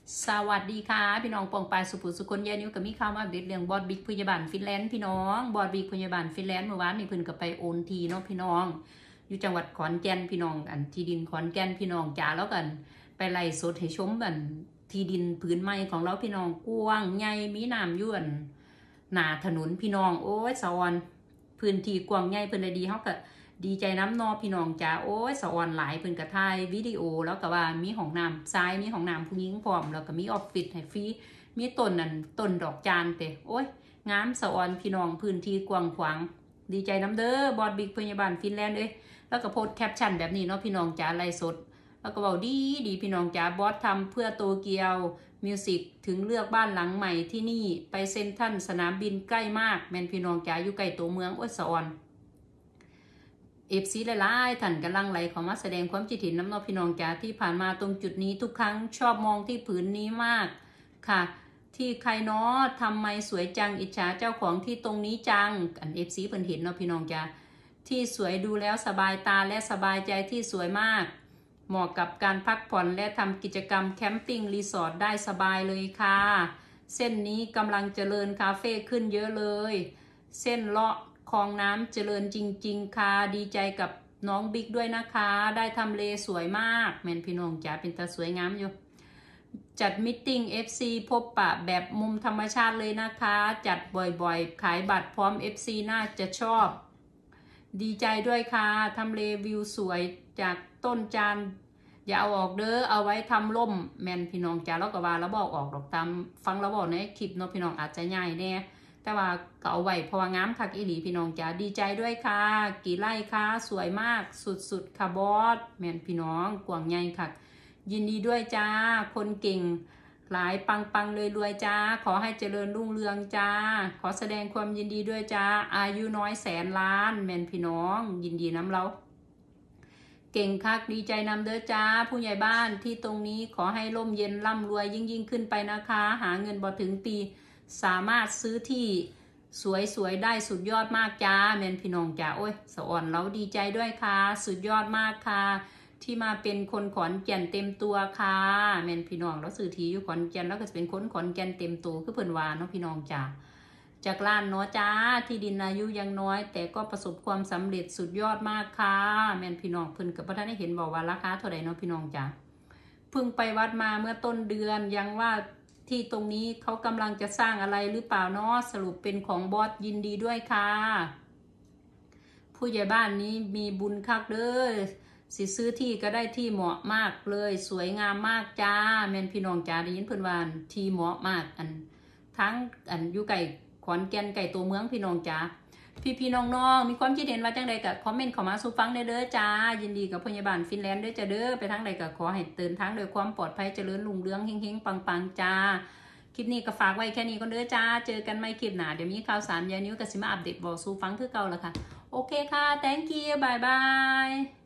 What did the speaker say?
สวัสดีค่ะพี่น้องปองปายสุภุสุคนยานิ้วกับมีข่าวมาอัปเดตเรื่องบอดบิ๊กพยาบาลฟินแลนด์พี่น้องบอดบิ๊กพยาบาลฟินแลนด์เมื่อวานนี่เพิ่นก็ไปโอนทีเนาะพี่น้องอยู่จังหวัดขอนแก่นพี่น้องอันที่ดินขอนแก่นพี่น้องจ๋าแล้วกันไปไล่สดให้ชมกันที่ดินผืนใหม่ของเราพี่น้องกว้างใหญ่มีน้ำยื่นหน้าถนนพี่น้องโอ้ยสะออนพื้นที่กว้างใหญ่เพิ่นได้ดีเฮาก็ดีใจน้ำนอพี่น้องจ๋าโอ้ยสะออนหลายเพิ่นก็ถ่ายวิดีโอแล้วก็ว่ามีห้องน้ำชายมีห้องน้ำผู้หญิงพร้อมแล้วก็มีออฟฟิศให้ฟรีมีต้นดอกจานเตโอ้ยงามสะออนพี่น้องพื้นที่กว้างขวางดีใจน้ำเด้อบอดบิ๊กพยาบาลฟินแลนด์เอ้ยแล้วก็โพสแคปชั่นแบบนี้เนาะพี่น้องจ๋าไลฟ์สดแล้วก็บอกดีพี่น้องจ๋าบอสทำเพื่อโตเกียวมิวสิกถึงเลือกบ้านหลังใหม่ที่นี่ไปเซ็นทรัลสนามบินใกล้มากแม่นพี่น้องจ๋าอยู่ใกล้ตัวเมืองโอ้ยสะออนFC หลายๆท่านกำลังไหลเข้ามาแสดงความคิดเห็นน้ำนอพี่น้องจ๋าที่ผ่านมาตรงจุดนี้ทุกครั้งชอบมองที่ผืนนี้มากค่ะที่ใครเนาะทำไมสวยจังอิจฉาเจ้าของที่ตรงนี้จังอัน FC เพิ่นเห็นเนาะพี่น้องจ๋าที่สวยดูแล้วสบายตาและสบายใจที่สวยมากเหมาะกับการพักผ่อนและทำกิจกรรมแคมปิ้งรีสอร์ทได้สบายเลยค่ะเส้นนี้กำลังเจริญคาเฟ่ขึ้นเยอะเลยเส้นเลาะคลองน้ำเจริญจริงๆค่ะดีใจกับน้องบิ๊กด้วยนะคะได้ทำเลสวยมากแม่นพี่น้องจ๋าเป็นตาสวยงามอยู่จัดมิทติ้ง FC พบปะแบบมุมธรรมชาติเลยนะคะจัดบ่อยๆขายบัตรพร้อม FC น่าจะชอบดีใจด้วยค่ะทำเลวิวสวยจากต้นจานอย่าเอาออกเด้อเอาไว้ทำร่มแม่นพี่น้องจ๋าแล้วก็ว่าแล้วบอกออกดอกตามฟังแล้วบอกในคลิปเนาะพี่น้องอาจจะง่ายแน่แต่ว่าก็เอาไว้เพราะว่างามคักอีหลีพี่น้องจ๋าดีใจด้วยค่ะกี่ไร่คะสวยมากสุดๆค่ะบอสแม่นพี่น้องกว้างใหญ่ค่ะยินดีด้วยจ้าคนเก่งหลายปังเลยรวยจ้าขอให้เจริญรุ่งเรืองจ้าขอแสดงความยินดีด้วยจ้าอายุน้อยแสนล้านแม่นพี่น้องยินดีน้ำเราเก่งคักดีใจนำเด้อจ้าผู้ใหญ่บ้านที่ตรงนี้ขอให้ร่มเย็นร่ำรวยยิ่งขึ้นไปนะคะหาเงินบ่ถึงปีสามารถซื้อที่สวยได้สุดยอดมากจ้าแม่นพี่น้องจ้าโอ้ยสะอ่อนเราดีใจด้วยค่ะสุดยอดมากค่ะที่มาเป็นคนขอนแก่นเต็มตัวค่ะแม่นพี่น้องเราสื่อทีอยู่ขอนแก่นแล้วก็จะเป็นคนขอนแก่นเต็มตัวคือเพิ่นว่าเนาะพี่น้องจ้าจากล้านเนาะจ้าที่ดินอายุยังน้อยแต่ก็ประสบความสำเร็จสุดยอดมากค่ะแม่นพี่น้องเพิ่นกับพระท่านได้เห็นบอกว่าราคาเท่าไหร่เนาะพี่น้องจ้าเพิ่งไปวัดมาเมื่อต้นเดือนยังว่าที่ตรงนี้เขากำลังจะสร้างอะไรหรือเปล่าเนาะสรุปเป็นของบอสยินดีด้วยค่ะผู้ใหญ่บ้านนี้มีบุญคักเด้อสิซื้อที่ก็ได้ที่เหมาะมากเลยสวยงามมากจ้าแม่นพี่น้องจ้าได้ยินเพิ่นว่าที่เหมาะมากทั้งอยู่ไก่ขอนแก่นไก่ตัวเมืองพี่น้องจ้าพี่น้องมีความคิดเห็นว่าจังใดกับคอมเมนต์เข้ามาสู่ฟังเด้อจ้ายินดีกับพยาบาลฟินแลนด์เด้อจ้าเด้อไปทางใดก็ขอให้เดินทางโดยความปลอดภัยเจริญรุ่งเรืองเฮงๆปังๆจ้าคลิปนี้ก็ฝากไว้แค่นี้ก็เด้อจ้าเจอกันไม่คลิปหน้าเดี๋ยวมีข่าวสารยานิ้วกับสิมาอัปเดตบอกสู่ฟังคือเก่าแล้วค่ะโอเคค่ะ thank you bye bye